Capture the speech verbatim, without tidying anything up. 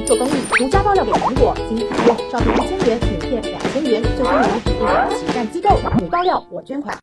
做公益，独家爆料给苹果，经采用，照片一千元，影片两千元，最终由一个慈善机构母爆料我捐款。